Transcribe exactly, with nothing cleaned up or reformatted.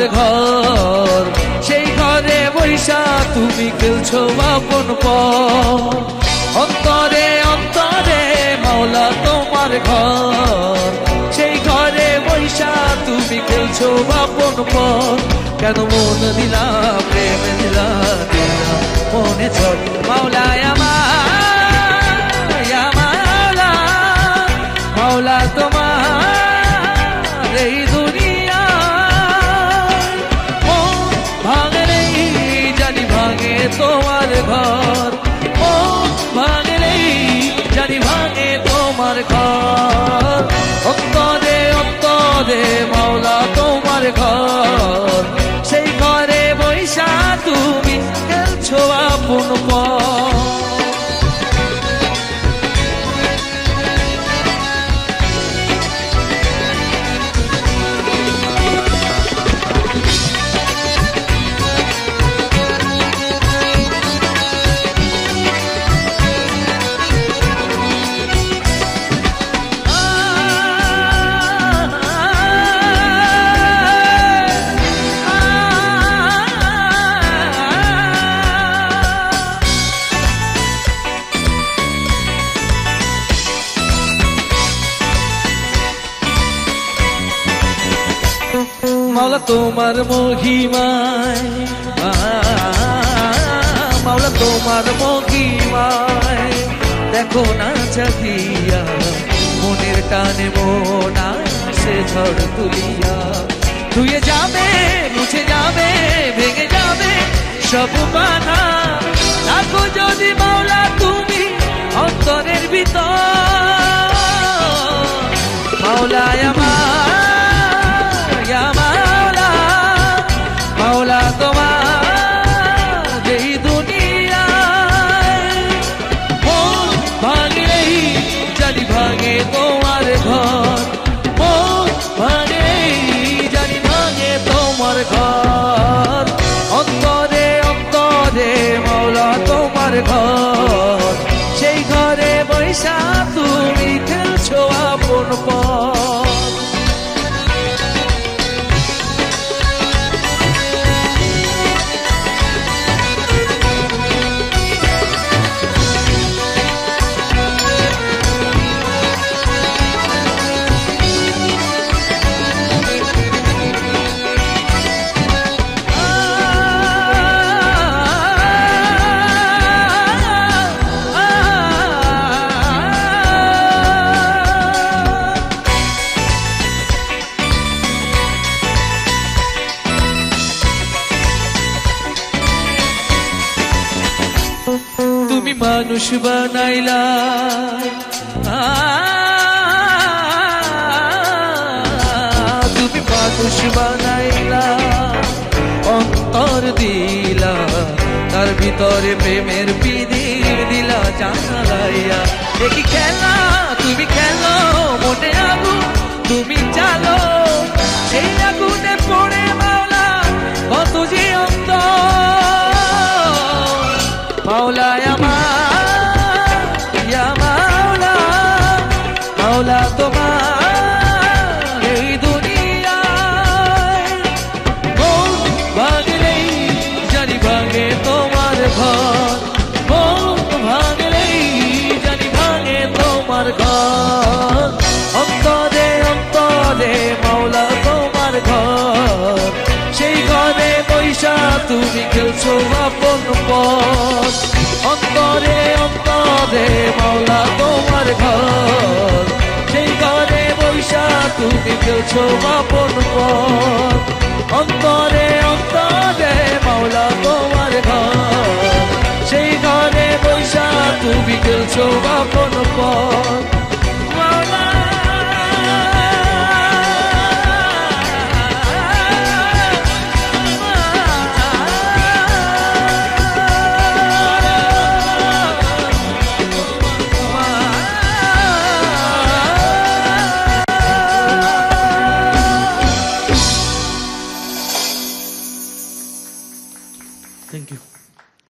ঘর, সেই ঘরে বৈশা তুমি খেলছো আপন পর। অন্তরে অন্তরে মাওলা তোমার ঘর, সেই ঘরে বৈশা তুমি খেলছো আপন পর। কেন মন দিলা প্রেম দিলা দিলা মনে চল মাওলায় আমার, মাওলা মাওলা তোমার এই দুনিয়া মন ভাঙে নেই জানি ভাঙে তোমার ঘর, মন ভাঙে নেই জানি ভাঙে তোমার ঘর। অন্তরে অন্তরে মাওলা তোমার ঘর, সেই ঘরে বৈশা তুমি খেলছো আপন পর। মাওলা তোমার মহিমায়, মাওলা তোমার মহিমায় দেখো না চাহিয়া, মনের টানে মন আসে ঝড় তুলিয়া। ধুয়ে যাবে মুছে যাবে ভেঙে যাবে সব বাধা, রাখো যদি মাওলা তুমি অন্তরের ভিতর। মাওলায় আমার মাওলা তোমার এই দুনিয়ায় মন ভাঙে জানি ভাঙে তোমার ঘর, মন ভাঙে জানি ভাঙে তোমার ঘর। অন্তরে অন্তরে মাওলা তোমার ঘর, সেই ঘরে বৈশা তুমি খেলছো আপন পর। তুমি মানুষ বানাইলা, তুমি মানুষ বানাইলা, অন্তর দিলা, তার ভিতরে প্রেমের পিদির দিলা জানালাইয়া। দেখি খেলা তুমি খেলো মনে আগুন তুমি চালো, সেই আগুনে পড়ে মাওলা কত যে অন্তর। মাওলায় আমার মাওলা, মাওলা তোমার এই দুনিয়ায় মন ভাঙলেই জানি ভাঙে তোমার ঘর, মন ভাঙলেই জানি ভাঙে তোমার ঘর। অন্তরে অন্তরে মাওলা তোমার ঘর, সেই ঘরে বৈশা তুমি খেলছো আপন পর। অন্তরে অন্তরে মাওলা তোমার ঘর, সেই ঘরে বৈশা তুমি খেলছো আপন পর। অন্তরে অন্তরে মাওলা তোমার ঘর, সেই ঘরে বৈশা তুমি খেলছো আপন পর। Thank you.